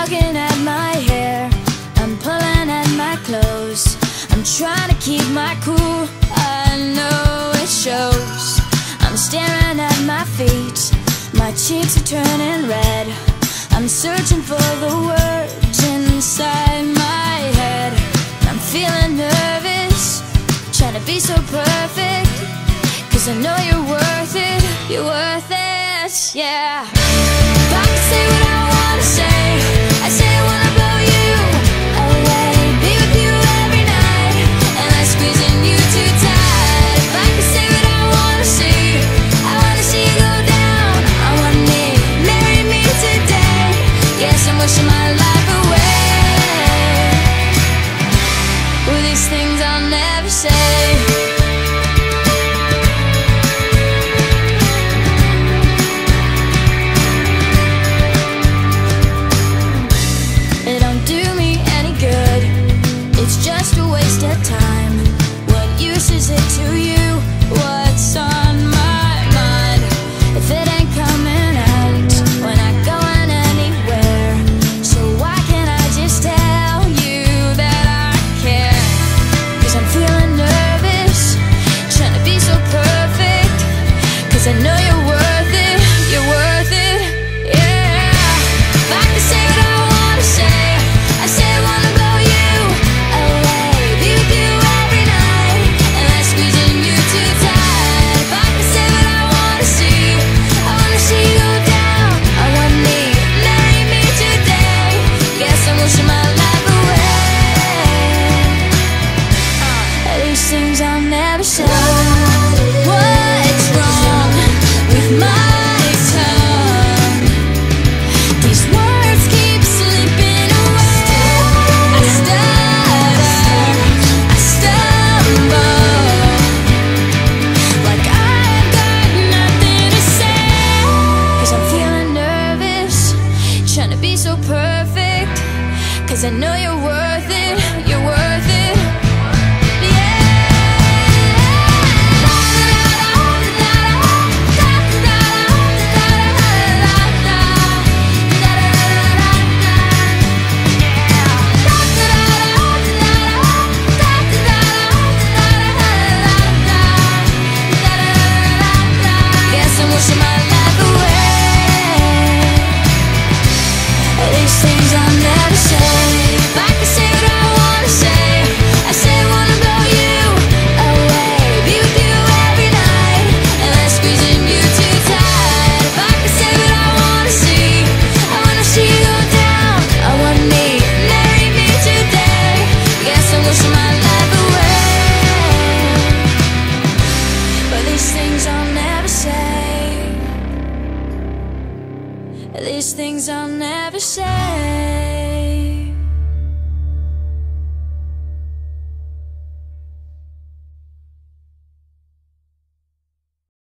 tugging at my hair, I'm pulling at my clothes, I'm trying to keep my cool, I know it shows. I'm staring at my feet, my cheeks are turning red, I'm searching for the words inside my head. I'm feeling nervous, trying to be so perfect, 'cause I know you're worth it, yeah. If I could say what I wanna say, I say I wanna blow you away, be with you every night, and I'm squeezing you too tight. If I could say what I wanna see, I wanna see you go down on one knee, marry me today. Yes, I'm wishing my life away. Well, these things I'll never say. Is it to you? What's on my mind? If it ain't coming out, we're not going anywhere. So why can't I just tell you that I care? 'Cause I'm feeling nervous, trying to be so perfect, 'cause I know you're worth it, yeah. If I could say what I wanna say, I say I wanna blow you away, be with you every night, squeezing you too tight. If I could say what I wanna see, I wanna see you go down on one knee, marry me today. Guess I'm wishing my life away. These things I'll never say. What's wrong with my tongue? These words keep slipping away. I stutter, I stumble, like I've got nothing to say. 'Cause I'm feeling nervous, trying to be so perfect, 'cause I know you're worth it, wishing my life away. These things I'll never say. If I could say what I wanna say, I say I wanna blow you away, be with you every night, and I'm squeezing you too tight. If I could say what I wanna see, I wanna see you go down on one knee, marry me today. Yes, I'm wishing my life away. But these things I'll never say. These things I'll never say.